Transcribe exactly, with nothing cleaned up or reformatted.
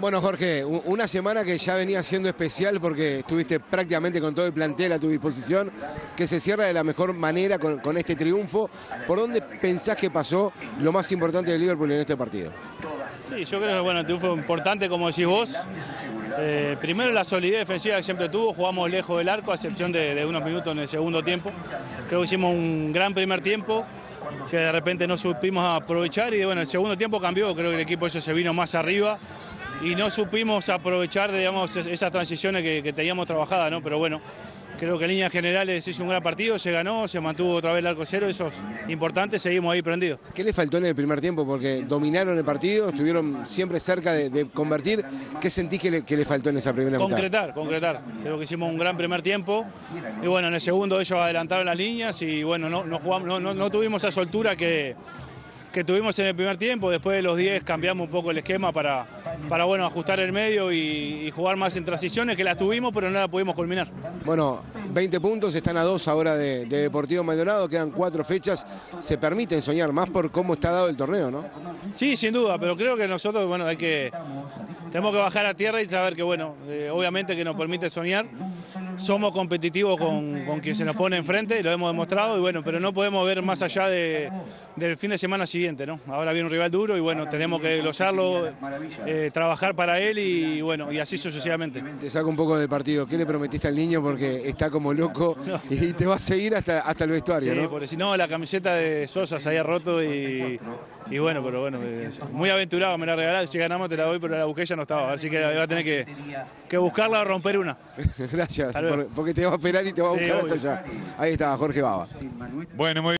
Bueno, Jorge, una semana que ya venía siendo especial porque estuviste prácticamente con todo el plantel a tu disposición, que se cierra de la mejor manera con, con este triunfo. ¿Por dónde pensás que pasó lo más importante del Liverpool en este partido? Sí, yo creo que bueno, el triunfo importante, como decís vos. Eh, primero la solidez defensiva que siempre tuvo, jugamos lejos del arco, a excepción de, de unos minutos en el segundo tiempo. Creo que hicimos un gran primer tiempo, que de repente no supimos aprovechar y bueno, el segundo tiempo cambió, creo que el equipo eso se vino más arriba y no supimos aprovechar, digamos, esas transiciones que, que teníamos trabajadas, ¿no? Pero bueno, creo que en líneas generales hizo un gran partido, se ganó, se mantuvo otra vez el arco cero, eso es importante, seguimos ahí prendidos. ¿Qué le faltó en el primer tiempo? Porque dominaron el partido, estuvieron siempre cerca de, de convertir. ¿Qué sentís que le, que le faltó en esa primera mitad? Concretar, concretar. Creo que hicimos un gran primer tiempo y bueno, en el segundo ellos adelantaron las líneas y bueno, no, no, jugamos, no, no, no tuvimos esa soltura que... que tuvimos en el primer tiempo. Después de los diez cambiamos un poco el esquema para, para bueno, ajustar el medio y, y jugar más en transiciones, que las tuvimos pero no la pudimos culminar. Bueno, veinte puntos, están a dos ahora de, de Deportivo Maldonado, quedan cuatro fechas, se permiten soñar más por cómo está dado el torneo, ¿no? Sí, sin duda, pero creo que nosotros, bueno, hay que... Tenemos que bajar a tierra y saber que, bueno, eh, obviamente que nos permite soñar. Somos competitivos con, con quien se nos pone enfrente, lo hemos demostrado, y bueno, pero no podemos ver más allá de, del fin de semana siguiente, ¿no? Ahora viene un rival duro y bueno, tenemos que glosarlo, eh, trabajar para él y bueno, y así sucesivamente. Te saco un poco del partido. ¿Qué le prometiste al niño? Porque está como loco y te va a seguir hasta, hasta el vestuario, sí, ¿no? Porque si no, la camiseta de Sosa se había roto y, y bueno, pero bueno, muy aventurado, me la regalaste, si ganamos te la doy, pero la busqué ya no estaba, así que va a tener que, que buscarla o romper una. Gracias, por, porque te va a esperar y te va a buscar sí, hasta allá. Ahí está Jorge Baba. Bueno, muy